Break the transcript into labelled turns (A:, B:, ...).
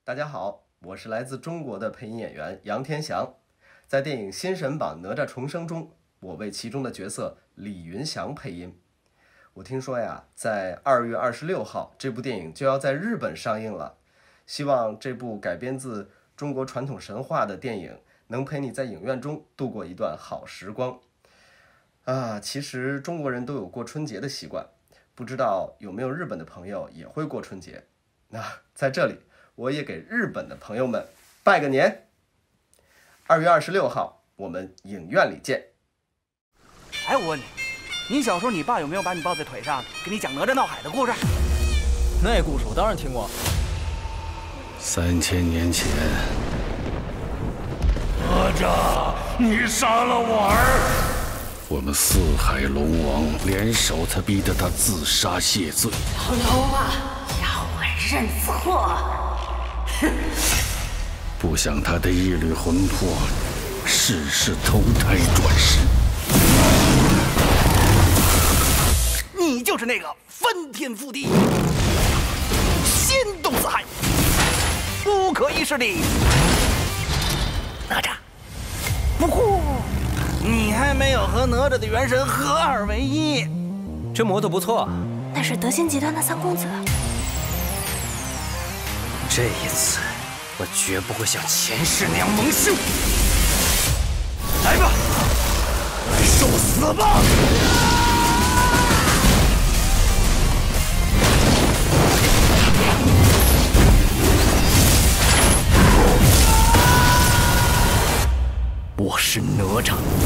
A: 大家好，我是来自中国的配音演员杨天祥。在电影《新神榜：哪吒重生》中，我为其中的角色李云祥配音。我听说呀，在2月26号，这部电影就要在日本上映了。希望这部改编自中国传统神话的电影能陪你在影院中度过一段好时光。其实中国人都有过春节的习惯，不知道有没有日本的朋友也会过春节。那在这里，我也给日本的朋友们拜个年。2月26号，我们影院里见。
B: 哎，我问你小时候你爸有没有把你抱在腿上，给你讲哪吒闹海的故事？
C: 那故事我当然听过。
D: 3000年前，
E: 哪吒，你杀了我儿！
D: 我们四海龙王联手才逼得他自杀谢罪。
F: 老龙啊，要我认错！哼！
D: 不想他的一缕魂魄，世世投胎转世。
B: 你就是那个翻天覆地、仙动四海、不可一世的哪吒。不过，你还没有和哪吒的元神合二为一。
C: 这模特不错，
F: 那是德兴集团的3公子。
C: 这一次我绝不会像前世那样蒙羞。
E: 来吧，来受死吧！
B: 我是哪吒。